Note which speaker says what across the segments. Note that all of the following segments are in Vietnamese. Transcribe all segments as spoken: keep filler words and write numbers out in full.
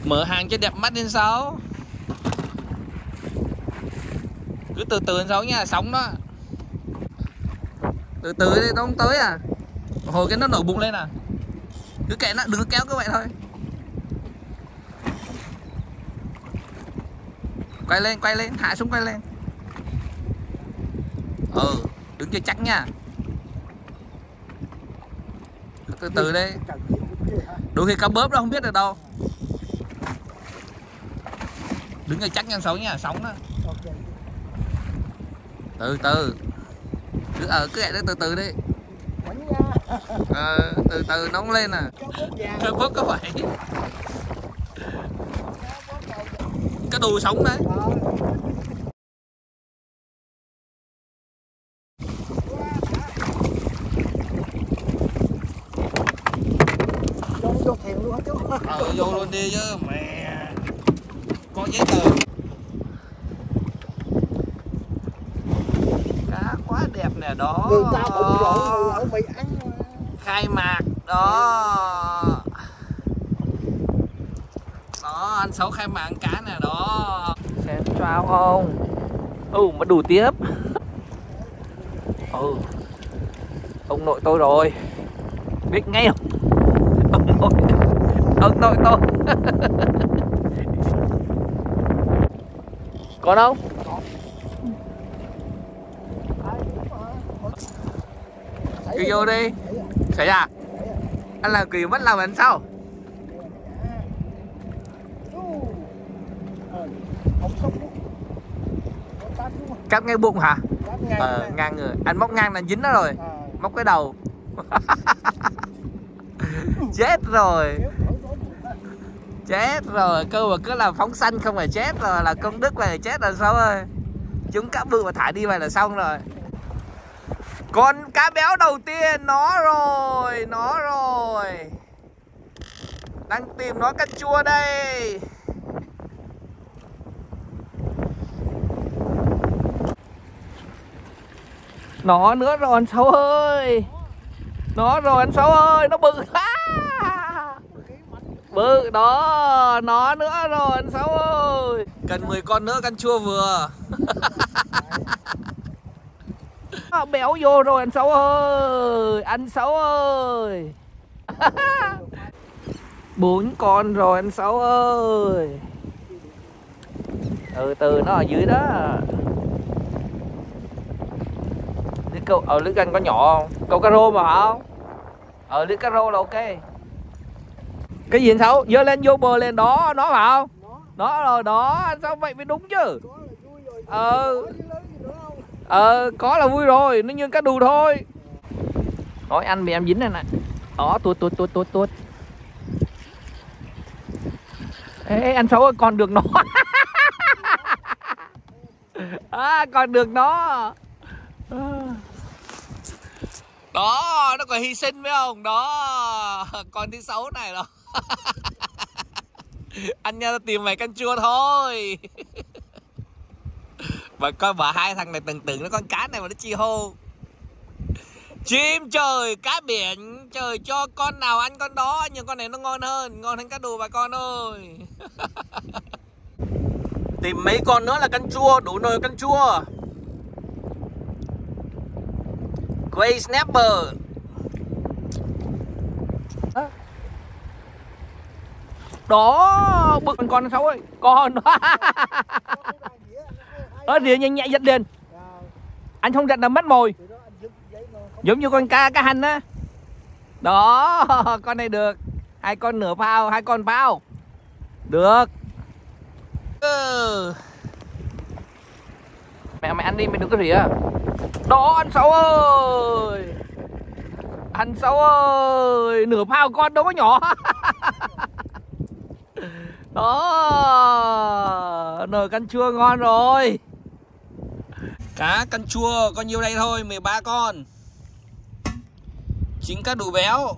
Speaker 1: Mở hàng cho đẹp mắt lên Sáu. Cứ từ từ lên Sáu nha, sóng đó. Từ từ đi, nó không tới à. Hồi cái nó nổ bụng lên à. Cứ kệ nó, đừng có kéo cứ vậy thôi. Quay lên, quay lên, hạ xuống quay lên. Ừ, đứng cho chắc nha. Từ từ đây. Đôi khi cá bớp đó không biết được đâu. Đứng cho chắc nha Sáu nha, sóng đó. Từ từ. Cứ ở cứ vậy đó, từ từ đi. Ờ, từ từ nóng lên à. Cá bớp có vậy. Cái đùi sống đấy.
Speaker 2: Vô thèm luôn hả chú?
Speaker 1: Ờ, vô luôn đi chứ mẹ. Có giấy tờ. Cá quá đẹp nè đó.
Speaker 2: Người ta bụng rộn ở mày ăn.
Speaker 1: Khai mạc đó. Đó, anh Sáu khai mạc cá nè đó. Xem sao không? Ừ, mà đủ tiếp. Ừ. Ông nội tôi rồi. Biết ngay không? Ông nội, ông nội tôi. Còn không? Cứ vô đi. Xảy à? Anh làm kỳ mất làm anh sao? Cắt ngay bụng hả? Ờ, ngang người. Anh móc ngang là dính nó rồi. Móc cái đầu. Chết rồi. Chết rồi. Cơ mà cứ làm phóng xanh không phải chết rồi. Là công đức này chết rồi Sáu ơi. Chúng cá bự mà thả đi vậy là xong rồi. Con cá béo đầu tiên. Nó rồi. Nó rồi. Đang tìm nó canh chua đây. Nó nữa rồi anh Sáu ơi. Nó rồi anh Sáu ơi. Nó bự. Bự đó. Nó nữa rồi anh Sáu ơi. Cần mười con nữa canh chua vừa. Béo vô rồi anh Sáu ơi. Anh Sáu ơi. Bốn con rồi anh Sáu ơi. Từ từ nó ở dưới đó. Lưới câu, ở lưới canh có nhỏ không? Câu cá rô mà hả không? Ở lưới cá rô là ok. Cái gì anh Sáu? Dơ lên vô bờ lên đó, nó phải không? Nó rồi đó, anh Sáu vậy mới đúng chứ. Ờ. Ờ, có là vui rồi, nó như cá đù thôi. Nói anh vì em dính này nè. Đó, tuột tuột tuột tuột tuột. Ê, anh Sáu ơi, còn được nó. À, còn được nó. Đó, nó còn hy sinh phải không? Đó, con thứ sáu này đó. Anh nha, tìm mày canh chua thôi. Mà coi bà hai thằng này từng tưởng nó con cá này mà nó chi hô. Chim trời, cá biển, trời cho con nào ăn con đó, nhưng con này nó ngon hơn, ngon hơn cá đù bà con ơi. Tìm mấy con nữa là canh chua, đủ nồi canh chua. Gray snapper. Đó, bự con Sáu ơi, con đó. Ở rìa nhanh nhẹ giật liền. Anh không giật là mất mồi. Giống như con cá cá hành á. Đó, con này được. Hai con nửa phao, hai con phao. Được. Ừ. Mẹ mày ăn đi, mày đừng có rỉa. Đó anh Sáu ơi. Anh Sáu ơi, nửa phao con đâu có nhỏ. Đó, nồi canh chua ngon rồi. Cá canh chua có nhiêu đây thôi, mười ba con. Chính cá đù béo.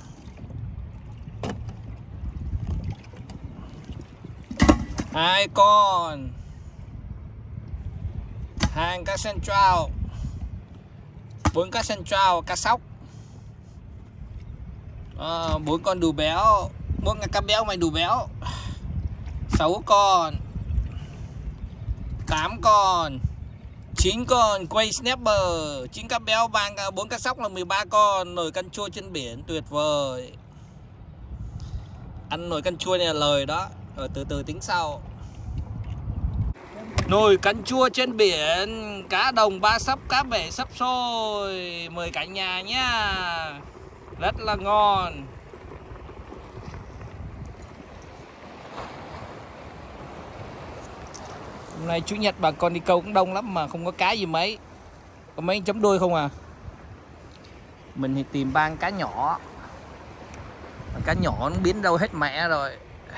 Speaker 1: Hai con. Hai cá central. Bốn cá central, cá sóc. À, bốn con đù béo. Bốn cá béo mày đù béo. sáu con, tám con, chín con quay snapper, chín cá béo, bốn cá sóc là mười ba con. Nồi canh chua trên biển tuyệt vời. Ăn nồi canh chua này là lời đó. Rồi từ từ tính sau. Nồi canh chua trên biển, cá đồng, ba sắp, cá bể sắp sôi. Mời cả nhà nhá. Rất là ngon. Hôm nay chủ nhật bà con đi câu cũng đông lắm mà không có cá gì mấy. Có mấy chấm đuôi không à. Mình thì tìm ba cá nhỏ. Cá nhỏ nó biến đâu hết mẹ rồi.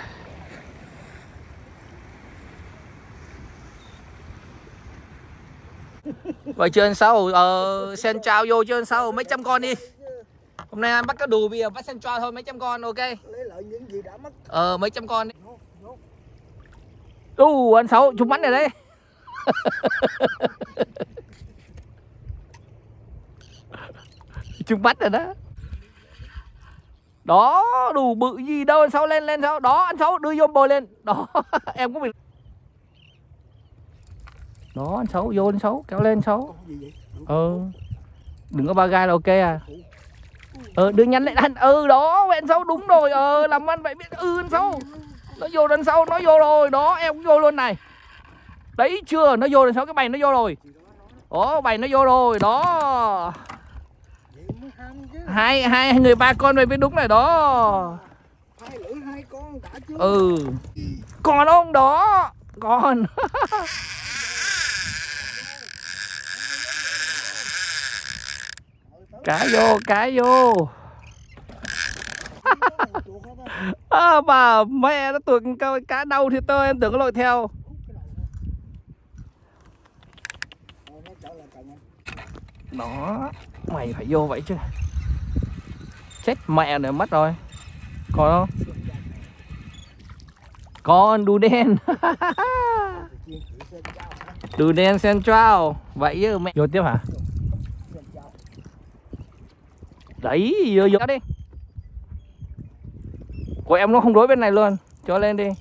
Speaker 1: Vậy chưa anh Sáu, ờ, sen trao vô chưa anh Sáu, mấy trăm con đi. Hôm nay anh bắt cá đù, bây giờ bắt sen trao thôi, mấy trăm con, ok.
Speaker 2: Lấy lại những gì đã mất.
Speaker 1: Ờ, mấy trăm con đi. Đù, anh Sáu, chụp bắn rồi đấy. Chụp bắt rồi đó. Đó, đủ bự gì đâu anh Sáu, lên lên Sáu. Đó, anh Sáu đưa vô bơi lên. Đó, em cũng bị. Đó, anh Sáu vô anh Sáu, kéo lên Sáu. Ờ. Đừng có ba gai là ok à. Ờ, đưa nhanh lên anh. Ừ đó, anh Sáu đúng rồi. Ờ, làm ăn vậy biết. Ừ anh Sáu. Nó vô anh Sáu, nó vô rồi. Đó, em cũng vô luôn này. Đấy chưa, nó vô anh Sáu, cái bày nó vô rồi. Ồ, bày nó vô rồi, đó. Hai, hai người ba con về mới đúng này đó.
Speaker 2: Hai lưỡi hai con cả chứ.
Speaker 1: Ừ. Còn không đó. Còn. Cá vô, cá vô. À, bà mẹ nó tưởng cá đâu thì tôi em tưởng có lội theo. Đó, mày phải vô vậy chứ. Chết mẹ này mất rồi. Còn không? Con đu đen. Đu đen Central. Vậy chứ mẹ. Vô tiếp hả? Đấy, vô vô đi. Của em nó không đối bên này luôn. Cho lên đi.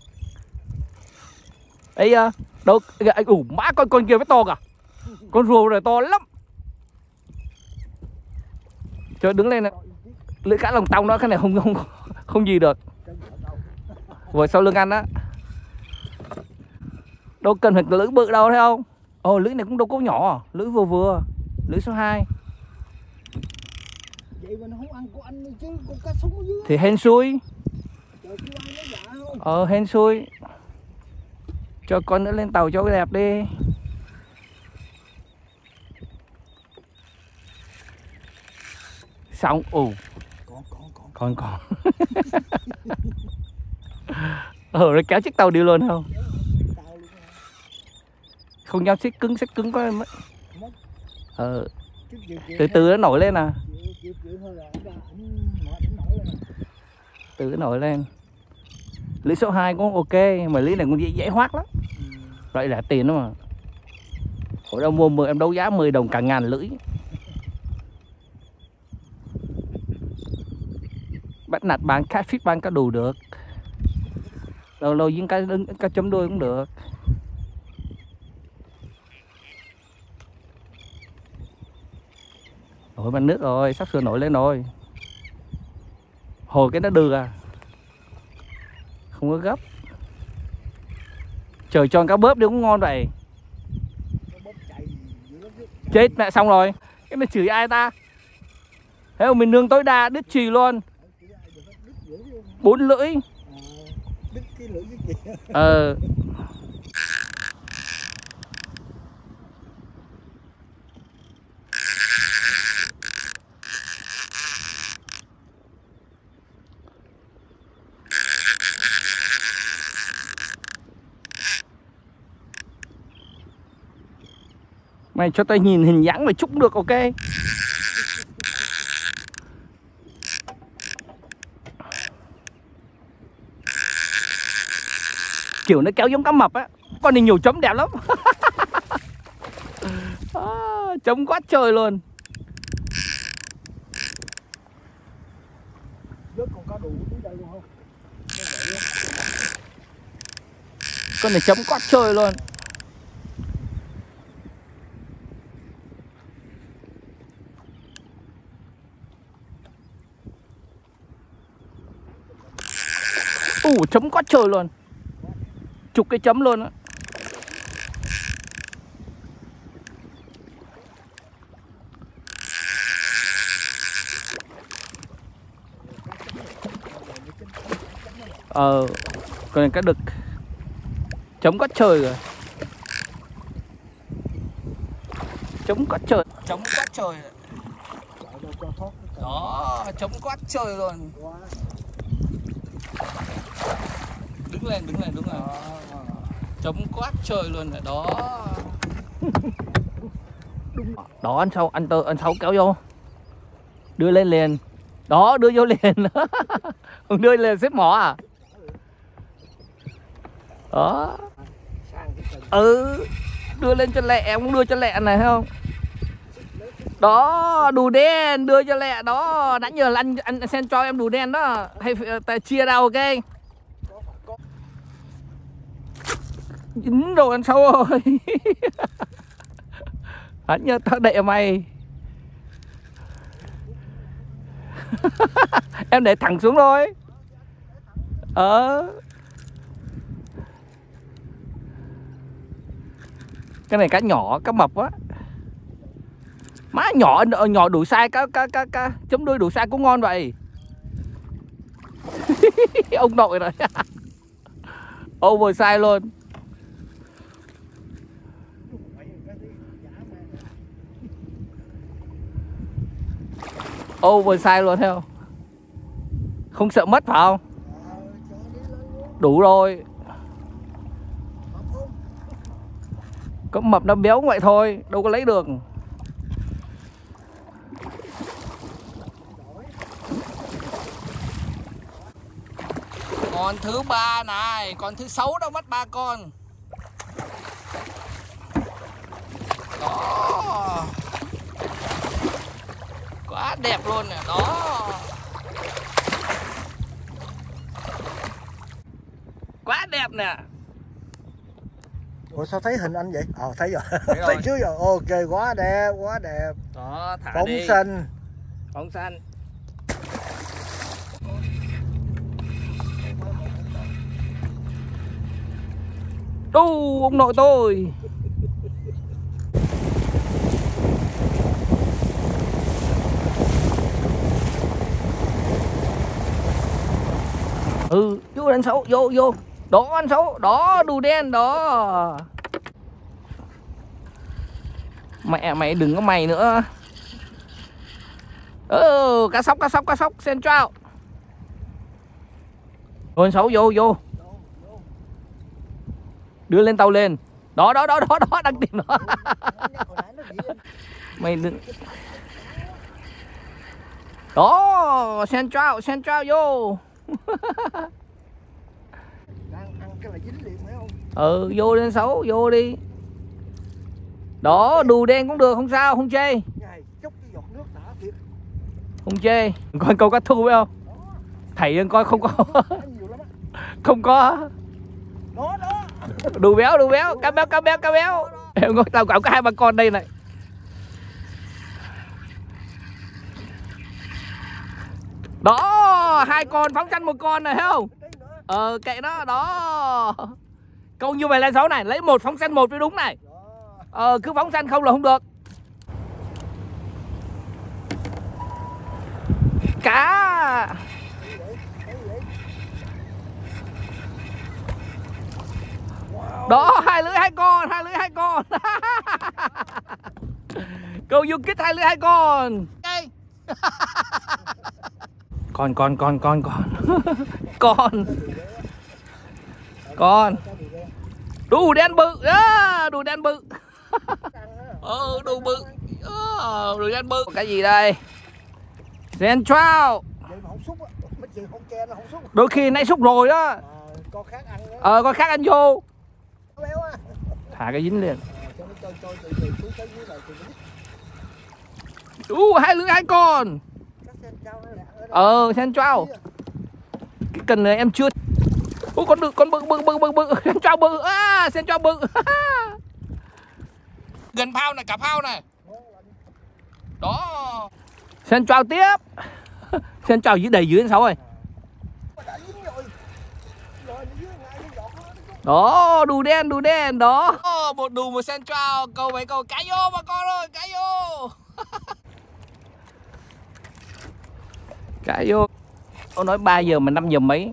Speaker 1: Ấy à, đâu ủ má con con kia mới to cả. Con rùa này to lắm. Cho đứng lên này. Lưỡi cá lồng tông đó, cái này không không không gì được. Rồi sau lưng ăn á. Đâu cần phải lưỡi bự đâu thấy không? Ồ, lưỡi này cũng đâu có nhỏ, lưỡi vừa vừa. Lưỡi số hai.
Speaker 2: Vậy mà nó không ăn của anh chứ, con cá súng ở dưới.
Speaker 1: Thì hên xui. Ờ, hên xui. Cho con nữa lên tàu cho cái đẹp đi. Xong, ồ.
Speaker 2: Còn, còn, còn.
Speaker 1: Còn, còn. Ờ, rồi kéo chiếc tàu đi luôn không? Không dám xích cứng, xích cứng quá mất. Ờ. Từ từ nó nổi lên à. Từ nó nổi lên. Lưỡi số hai cũng ok, mà lưỡi này cũng dễ, dễ hoác lắm. Vậy là tiền đó mà. Hồi đâu mua mười em đấu giá mười đồng cả ngàn lưỡi. Bắt nạt bán catfish, bán cá đù được. Lâu lâu dính cá, cá chấm đuôi cũng được. Nổi bằng nước rồi, sắp sửa nổi lên rồi. Hồi cái nó được à. Không có gấp. Trời cho cá bớp đi cũng ngon vậy. Chết mẹ xong rồi. Cái này chửi ai ta. Thế mà mình nương tối đa đứt chì luôn. Bốn lưỡi. Ờ. Mày cho tao nhìn hình dáng mày chúc được, ok. Kiểu nó kéo giống cá mập á. Con này nhiều chấm đẹp lắm. À, chấm quá trời luôn.
Speaker 2: Rớt con cá đù xuống đây luôn không?
Speaker 1: Con này chấm quá trời luôn. Ủ chấm quá trời luôn. Chục cái chấm luôn á. Ờ, con này cá đực chấm quá trời rồi. Chấm quá trời, chấm quá trời. Đó, chấm quá trời luôn. Đứng lên, đứng lên, đứng lên. Chấm quá trời luôn rồi đó. Đó, anh sau, anh tơ, anh sau kéo vô. Đưa lên liền. Đó, đưa vô liền. Ông đưa lên xếp mỏ à? Đó. Ừ, đưa lên cho lẹ, em cũng đưa cho lẹ này thấy không? Đó, đù đen đưa cho lẹ đó. Đã nhờ là anh anh xem cho em đù đen đó. Hay ta chia ra ok. Dính rồi anh sâu rồi. Hắn nhớ tao đậy mày. Em để thẳng xuống thôi. Ờ. Cái này cá nhỏ, cá mập quá. Má nhỏ nhỏ đủ size cá cá cá cá chấm đuôi đủ size cũng ngon vậy. Ông nội rồi. Over size luôn. Over size luôn thấy không? Không sợ mất phải không? Đủ rồi. Có mập nó béo vậy thôi, đâu có lấy được. Con thứ ba này, con thứ sáu đâu mất ba con. Đó. Quá đẹp luôn nè, đó. Quá đẹp nè.
Speaker 2: Ủa sao thấy hình anh vậy? Ờ thấy rồi.
Speaker 1: Thấy rồi.
Speaker 2: Thấy trước rồi. Ok, quá đẹp, quá đẹp.
Speaker 1: Đó, thả
Speaker 2: Phóng
Speaker 1: đi.
Speaker 2: xanh.
Speaker 1: Phóng xanh. Đu ông nội tôi. Ừ, vô anh Sáu, vô vô. Đó anh Sáu, đó đù đen đó. Mẹ mày đừng có mày nữa. Ừ, cá sóc cá sóc cá sóc Central. Rồi anh Sáu vô vô. Đưa lên tàu lên. Đó đó đó đó đó đang tìm nó. Mày đừng. Đó, Central Central vô.
Speaker 2: Đang ăn cái là dính liền phải không?
Speaker 1: Ừ, vô lên Sáu, vô đi. Đó, đù đen cũng được, không sao, không chê.
Speaker 2: Này, chút cái giọt nước đã thiệt.
Speaker 1: Không chê. Coi câu cá thu phải không? Thầy coi không có. Không có.
Speaker 2: Đó đó.
Speaker 1: Đù béo, đù béo, cá béo, cá béo, cá béo. Em coi tao cạo có hai ba con đây này. Đó, hai con phóng sanh một con này thấy không? Ờ, kệ nó, đó. Câu như vậy là Sáu này, lấy một phóng sanh một mới đúng này. Ờ, cứ phóng sanh không là không được. Cá. Đó, hai lưỡi hai con, hai lưỡi hai con. Câu du kích hai lưỡi hai con. Con con con con con. Con. Con. Đù đen bự đó, đù đen bự. Ờ, đù bự. Ờ, đù đen bự. Cái gì đây? Central. Đôi khi nãy xúc rồi đó. Ờ, con khác ăn vô. Thả cái dính liền. Uh, hai lưỡi hai con. Ờ, Central. Cái cần này em chưa. Uh, Ôi con con bự bự bự bự bự sen cho bự à, sen cho bự. Gần phao này, cả phao này. Đó. Sen cho tiếp. Sen cho dưới đầy dưới anh Sáu ơi. Đó, đù đen, đù đen, đó. Một đù một sen cho, câu mấy câu cá vô bà con ơi, cá vô. Cá vô. Ông nói ba giờ mà năm giờ mấy.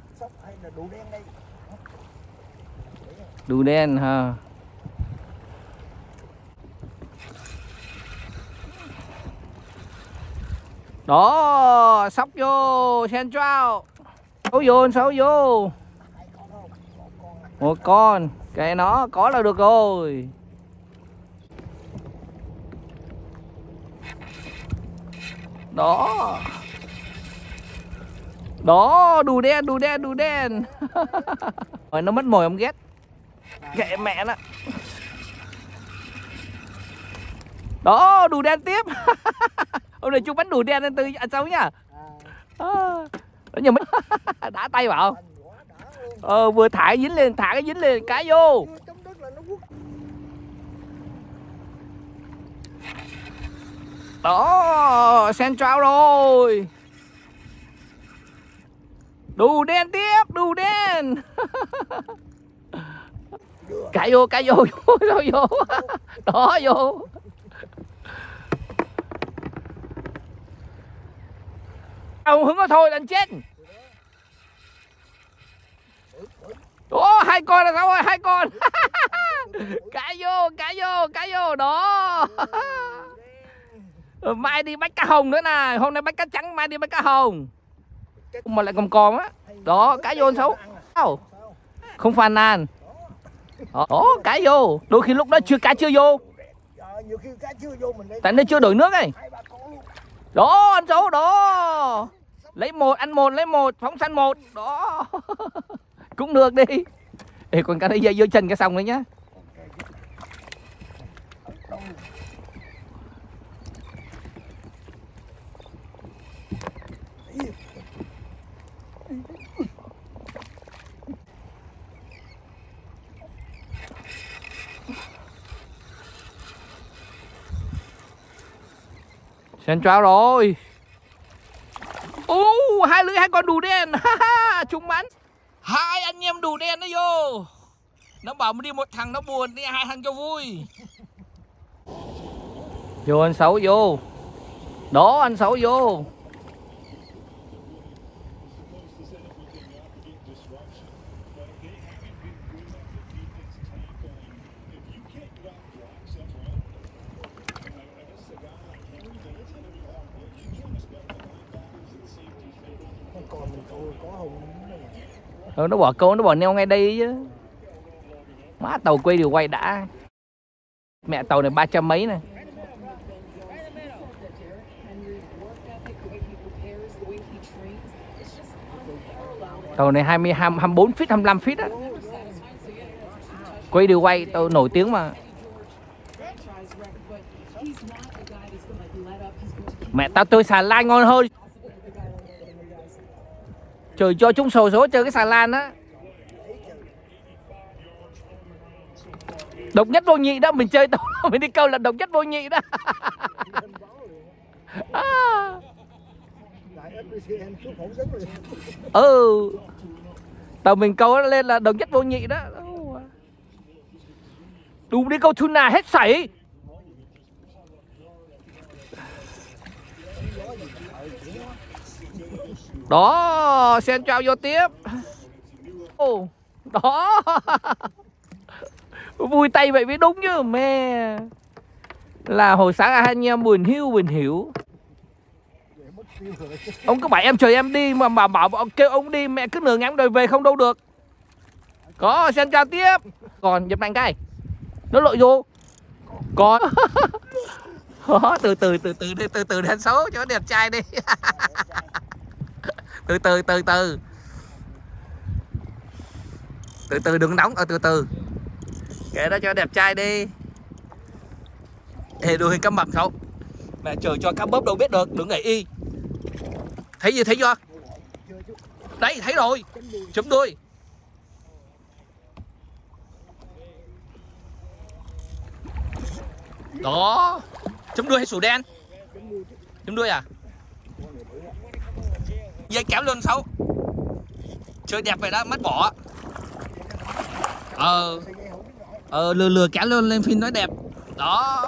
Speaker 1: Đù đen ha. Đó, sóc vô, sen trao. Sáu vô, sáu vô. Một con, cái nó có là được rồi. Đó. Đó, đù đen, đù đen, đù đen. Rồi nó mất mồi ông ghét. Kệ mẹ nó. Đó, đù đen tiếp. Hôm nay chú bắn đù đen lên từ ăn sống nhá. À, nhưng đã tay vào. Ờ, vừa thả cái dính lên, thả cái dính lên, cá vô. Đó, sen trao rồi. Đù đen tiếp, đù đen. Cá vô, cá vô, vô, vô, vô. Đó, vô. Ông hứng nó thôi là chết. Ồ, hai con là sao ơi, hai con. Cá vô, cá vô, cá vô, đó. Mai đi bắt cá hồng nữa nè, hôm nay bắt cá trắng, mai đi bắt cá hồng. Mà lại còn còn á. Đó, cá vô xấu. Không phàn nàn. Đó, cá vô. Đôi khi lúc đó chưa cá chưa vô. Tại nó chưa đổi nước ấy. Đó, anh xấu, đó. Lấy một, ăn một, lấy một, phóng săn một. Đó. Cũng được đi. Ê, còn cá đây dây vô chân cái xong đấy nhá. Sen trao rồi. Ô, hai lưỡi hai con đù đen. Trúng bắn. Hai anh em đù đen nó vô. Nó bảo đi một thằng nó buồn, đi hai thằng cho vui. Vô anh Sáu vô. Đó, anh Sáu vô. Ừ, nó bỏ câu, nó bỏ neo ngay đây chứ. Má tàu quay điều quay đã. Mẹ tàu này ba trăm mấy này. Tàu này hai mươi, hai mươi bốn feet, hai mươi lăm feet á. Quay điều quay, tàu nổi tiếng mà. Mẹ tao tôi xà lan ngon hơn. Trời cho chúng sổ số chơi cái xà lan á. Độc nhất vô nhị đó, mình chơi tàu mình đi câu là độc nhất vô nhị đó. À. Ừ. Tàu mình câu lên là độc nhất vô nhị đó. Đúng đi câu tuna hết sảy. Đó, sen trao vô tiếp. Ồ, đó. Vui tay vậy mới đúng chứ mẹ. Là hồi sáng hai anh em buồn hiu buồn hiểu. Ông cứ bảo em chờ em đi mà bảo bảo ông kêu ông đi, mẹ cứ nửa ngắm rồi về không đâu được. Có sen trao tiếp. Còn dập đánh cái. Nó lội vô. Còn. từ từ từ từ đi, từ từ đến số cho nó đẹp trai đi. từ từ từ từ từ từ đừng nóng, ở từ từ kệ đó cho đẹp trai đi. Ê, đuôi cá mập không mẹ, chờ cho cá bớp đâu biết được, đừng ngậy y. Thấy gì, thấy chưa? Đấy, thấy rồi, chấm đuôi. Đó. Chấm đuôi hay sủ đen? Chấm đuôi à? Dây kéo lên Sáu. Chơi đẹp vậy đó, mất bỏ. Ờ. Ờ, lừa lừa kéo lên lên phim nói đẹp. Đó.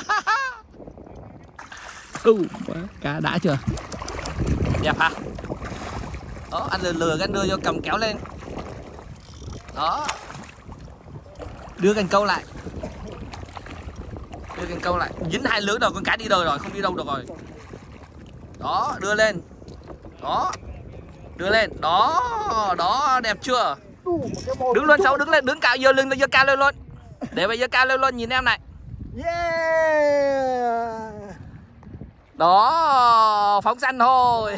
Speaker 1: Ừ, cá đã chưa? Đẹp hả? Đó, anh lừa lừa anh đưa vô cầm kéo lên. Đó. Đưa cần câu lại. Đưa cần câu lại. Dính hai lưới rồi, con cá đi đời rồi, không đi đâu được rồi. Đó, đưa lên. Đó. Đưa lên. Đó, đó, đẹp chưa? Đứng lên Sáu, đứng lên, đứng cao, giơ lưng, giơ cao lên luôn. Để bây giờ cao lên luôn, nhìn em này.
Speaker 2: Yeah.
Speaker 1: Đó, phóng xanh thôi.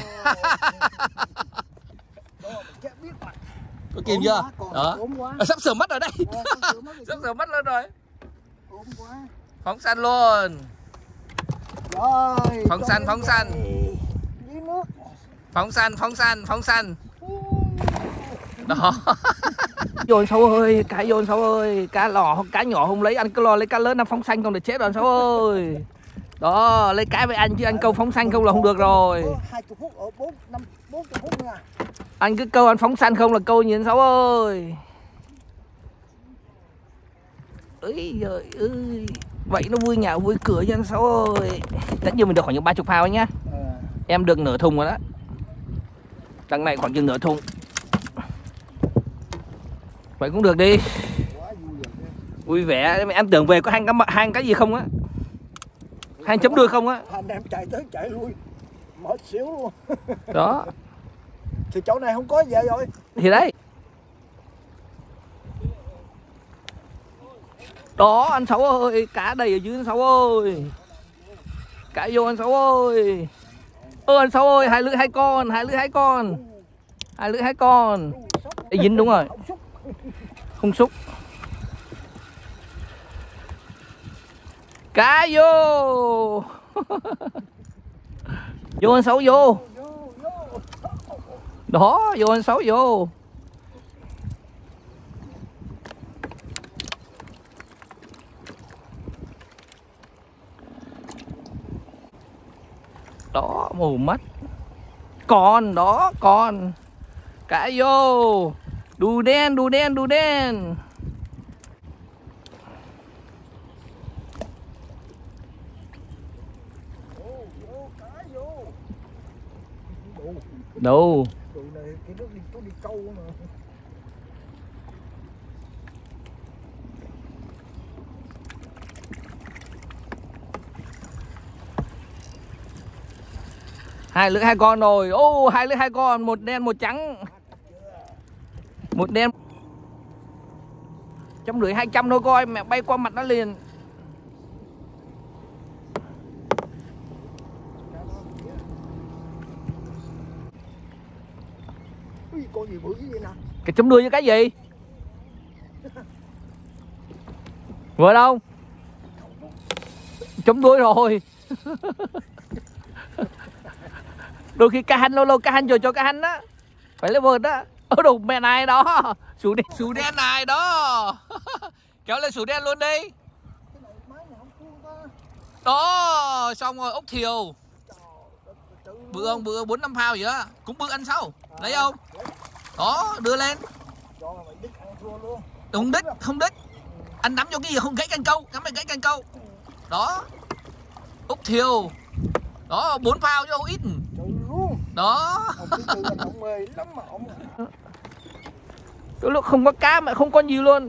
Speaker 1: Có kìm chưa? Đó. À, sắp sửa mất rồi đây. Sắp sửa mất lên rồi. Phóng xanh luôn.
Speaker 2: Rồi,
Speaker 1: phóng xanh, phóng xanh. Phóng xanh, phóng xanh, phóng xanh. Đó. Vô Sáu ơi, cá vô Sáu ơi, cá lò, cá nhỏ không lấy, anh cứ lo lấy cá lớn, anh phóng xanh không để chết rồi Sáu ơi. Đó, lấy cá với anh chứ anh câu phóng xanh không là không được rồi. Anh cứ câu anh phóng xanh không là câu nhìn Sáu ơi. Ơi giời ơi. Vậy nó vui nhà vui cửa cho anh Sáu ơi. Tất nhiên mình được khoảng những ba mươi phao nhá. Em được nửa thùng rồi đó. Đằng này khoảng chừng nửa thùng. Vậy cũng được đi. Vui vẻ. Em tưởng về có hang cái hang cái gì không á? Hang chấm đuôi không á?
Speaker 2: Anh em chạy tới chạy lui. Mất xíu luôn.
Speaker 1: Đó.
Speaker 2: Thì chỗ này không có gì rồi.
Speaker 1: Thì đấy. Đó anh Sáu ơi, cá đầy ở dưới anh Sáu ơi. Cá vô anh Sáu ơi. Ơ anh Sáu ơi, hai lưỡi hai con, hai lưỡi hai con. Hai lưỡi hai con. Ê, dính đúng rồi. Không xúc. Cá vô. Vô anh Sáu vô. Đó, vô anh Sáu vô. Đó, mù mắt. Còn, đó, còn. Cá vô. Đù đen, đù đen, đù đen. Đâu? Hai lưỡi hai con rồi. Ô, hai lưỡi hai con, một đen một trắng. Một đen. Trăm rưỡi hai trăm thôi coi, mẹ bay qua mặt nó liền.
Speaker 2: Con gì bự vậy nè?
Speaker 1: Cái chấm đuôi với cái gì? Vừa đâu? Chấm đuôi rồi. Đôi khi cá hành lâu lâu cá hành rồi cho cá hành á. Phải lấy vợt á. Ở đâu mẹ này đó. Sủ đen, sủ đen này đó. Kéo lên sủ đen luôn đi. Đó, xong rồi ốc thiều. Bự không? Bự bốn năm phao gì đó. Cũng bự ăn Sáu. Lấy không? Đó, đưa lên. Không đích, không đích. Anh nắm vô cái gì không gãy canh câu, nắm mày gãy canh câu. Đó. Ốc thiều. Đó, bốn phao chứ không ít. Đó. Cái lúc không có cá mà không có nhiều luôn.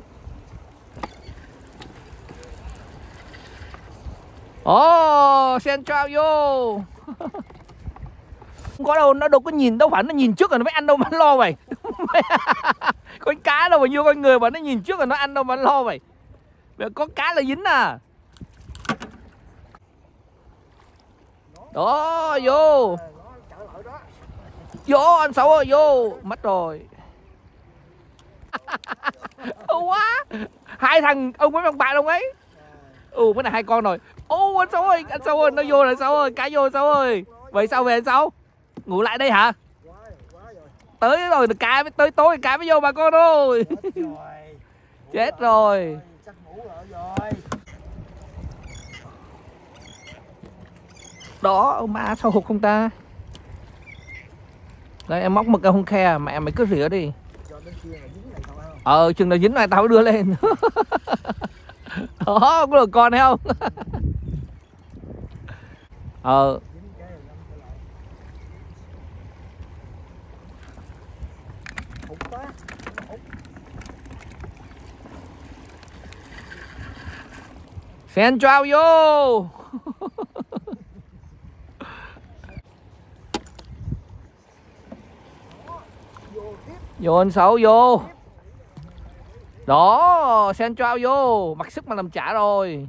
Speaker 1: Ồ, oh, sen trao vô. Không có đâu, nó đâu có nhìn, đâu phải nó nhìn trước rồi nó mới ăn đâu mà nó lo vậy. Con cá đâu bao nhiêu con người mà nó nhìn trước rồi nó ăn đâu mà nó lo vậy. Bây giờ có cá là dính à. Đó, vô. Vô anh Sáu ơi, vô. Mất rồi. Quá. Hai thằng, ông với thằng bạn ông ấy. Ừ, cái này hai con rồi. Ô, anh Sáu ơi, anh Sáu ơi, nó vô rồi Sáu ơi, cá vô Sáu ơi. Vậy sao về anh Sáu? Ngủ lại đây hả? Tới rồi, cá tới tối cá mới vô bà con ơi. Đó, má sao hụt không ta? Đây em móc một cái hông khe, mẹ mày cứ rửa đi. Ờ, chừng nào dính này tao đưa lên. Đó, có được con thấy không? Ờ. Sen trao vô. Vô anh Sáu vô. Đó, sen trao vô, mặc sức mà làm chả rồi.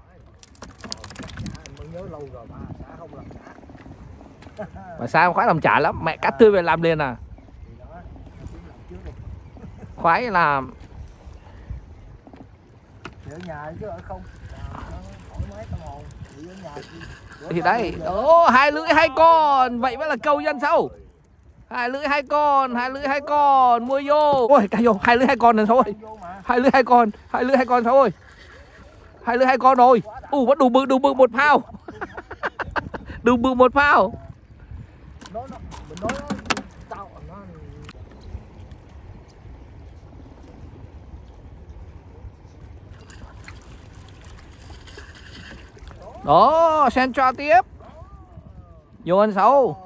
Speaker 1: Mà sao khoái làm chả lắm, mẹ cá tươi về làm liền à. Khoái làm. Thì đấy, đó, hai lưỡi hai con, vậy mới là câu dân Sáu. Hai lưỡi hai con, hai lưỡi hai con, mua vô. Ôi, cả vô, hai lưỡi hai con rồi Sáu ơi. Hai lưỡi hai con, hai lưỡi hai con Sáu ơi. Hai lưỡi hai con rồi. Ủ, bắt đủ bự, đủ bự một phao. Đủ bự một phao. Đó, sen cho tiếp. Vô anh Sáu.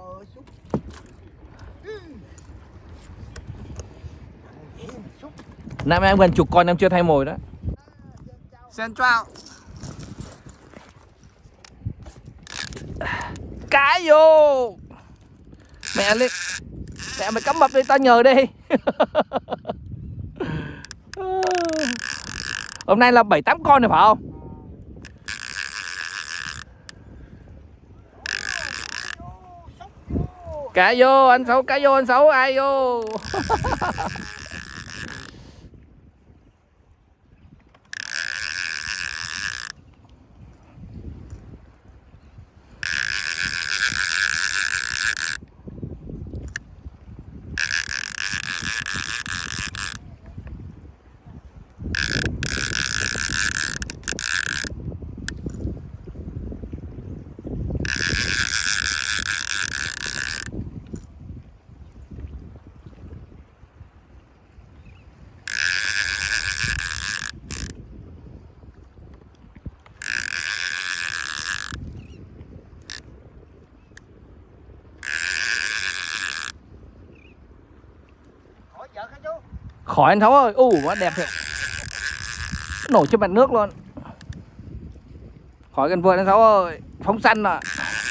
Speaker 1: Năm em gần chục con em chưa thay mồi đó. Sen trao. Cá vô. Mẹ lên. Mẹ mày cắm mập đi tao nhờ đi. Hôm nay là bảy tám con rồi phải không? Cá vô anh Sáu, cá vô anh Sáu, ai vô. Khỏi anh Sáu ơi, ủ quá đẹp thiệt. Nổi trên mặt nước luôn. Khỏi gần vườn anh Sáu ơi, phóng xanh à.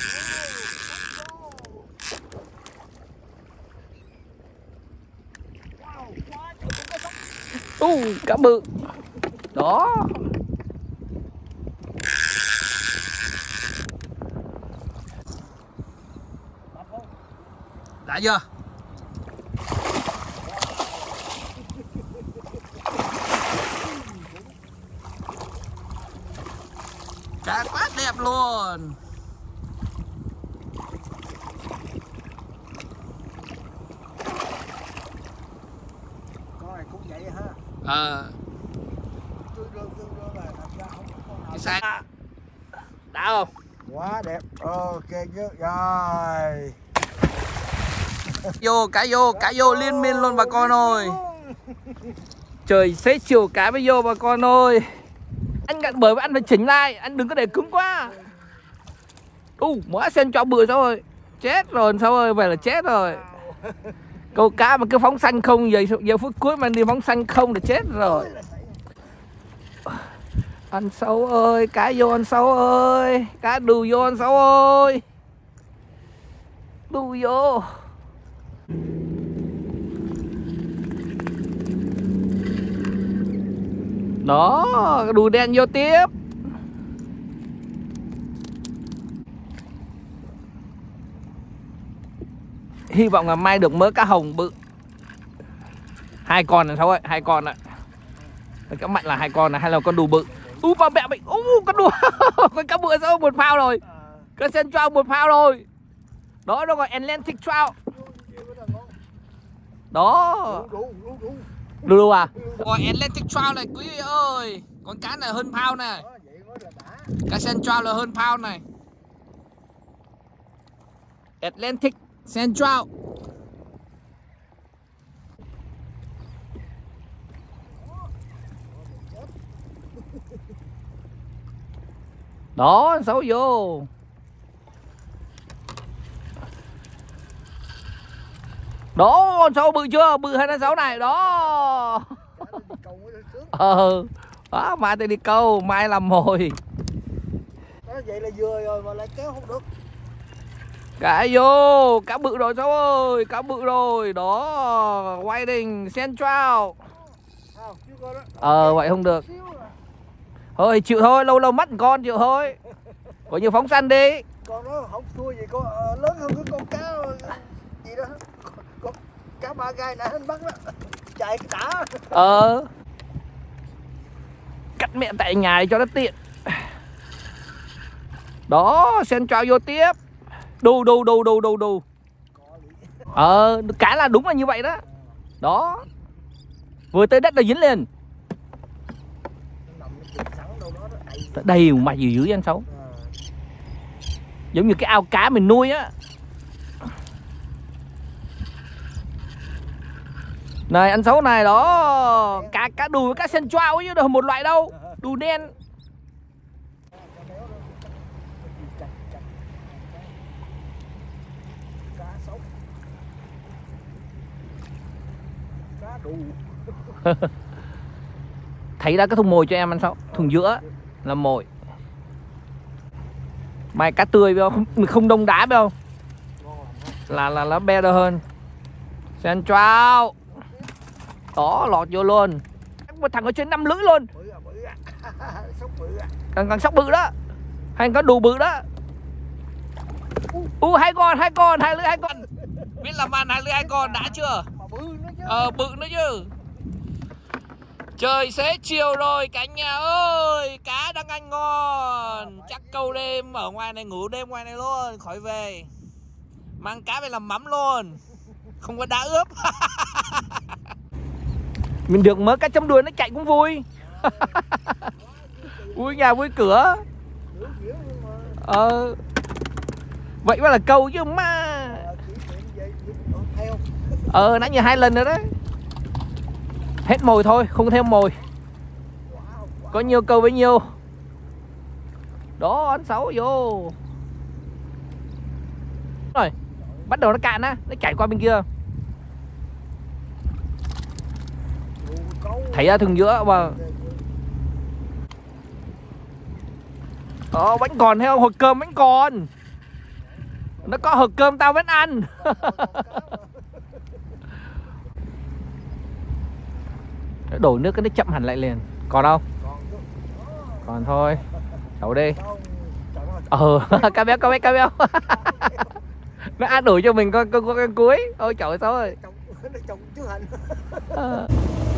Speaker 1: Ủ, cá bự. Đó. Đã chưa? Cá quá đẹp luôn.
Speaker 2: Con này cũng vậy ha.
Speaker 1: Ờ. Cái sai. Đã không?
Speaker 2: Quá đẹp. Ok chứ. Rồi.
Speaker 1: Vô, cá vô, cá vô liên miên luôn bà con ơi. Trời xế chiều cá mới vô bà con ơi. Anh gặn bởi anh phải chỉnh lại, anh đừng có để cứng quá. U, mỗi sen cho bự Sáu ơi. Chết rồi Sáu ơi, vậy là chết rồi. Câu cá mà cứ phóng xanh không, giờ, giờ phút cuối mà đi phóng xanh không là chết rồi. Anh Sáu ơi, cá vô anh Sáu ơi. Cá đù vô anh Sáu ơi. Đù vô. Đó, đù đen vô tiếp. Hy vọng là mai được mớ cá hồng bự. Hai con là Sáu ơi, hai con ạ. Cá mặn là hai con này, hay là con đù bự. Ú, bà mẹ mình, ú, con đù. Con cá bự Sáu một phao rồi. Con sen trout một phao rồi. Đó, nó gọi Atlantic trout. Đó. Đù đù à? Gọi Atlantic trout này quý vị ơi. Con cá này hơn phao này. Cá sen trout là hơn phao này. Atlantic Central. Đó, Sáu vô. Đó, con Sáu bự chưa? Bự hơn con Sáu này. Đó. Ờ. Đó, mai tôi đi câu, mai làm mồi.
Speaker 2: Đó, vậy là vừa rồi mà lại kéo không được.
Speaker 1: Cá vô, cá bự rồi Sáu ơi, cá bự rồi. Đó, Whiting Central. Ờ, vậy không được. Thôi chịu thôi, lâu lâu mất con chịu thôi. Có nhiều phóng săn đi.
Speaker 2: Con nó không thua gì, con uh, lớn hơn cái con cá gì đó. Con cá ba gai nãy anh bắt đó. Chạy đã.
Speaker 1: Ờ. Cắt mẹ tại nhà để cho nó tiện. Đó, Central vô tiếp. Đù đù đù đù đù đù. Ờ, cá là đúng là như vậy đó. Đó. Vừa tới đất là dính liền. Đầy mà gì dưới anh Sáu. Giống như cái ao cá mình nuôi á. Này anh Sáu này đó. Cá cá đù với cá Central chứ đâu một loại đâu. Đù đen. Thấy đã cái thùng mồi cho em anh Sáu. Thùng giữa là mồi. Mai cá tươi phải không? Mình không đông đá phải không? Là là nó better hơn. Central. Đó, lọt vô luôn. Một thằng ở trên năm lưỡi luôn. Càng càng sóc bự đó. Hay có đủ bự đó. U hai con, hai con, hai lưỡi hai con. Biết làm ăn hai lưỡi hai con đã chưa? Ờ bự nữa chứ. Trời xế chiều rồi cả nhà ơi. Cá đang ăn ngon. Chắc câu đêm ở ngoài này, ngủ đêm ngoài này luôn. Khỏi về. Mang cá về làm mắm luôn. Không có đá ướp. Mình được mớ cá chấm đuôi nó chạy cũng vui. Vui nhà vui cửa. Ờ. Vậy mà là câu chứ mà. Ờ nãy như hai lần rồi đấy. Hết mồi thôi, không thêm mồi. Có nhiêu câu bấy nhiêu. Đó anh Sáu vô. Rồi, bắt đầu nó cạn á, nó chạy qua bên kia. Thấy ra thừng giữa mà. Ờ vẫn còn thấy không? Hột cơm vẫn còn. Nó có hột cơm tao vẫn ăn. Đổ nước cái nó chậm hẳn lại liền. Còn không? Còn thôi. Cháu đi. Ờ cá béo cá béo cá béo. Nó ăn đuổi cho mình con con con cuối. Ôi trời ơi Sáu ơi.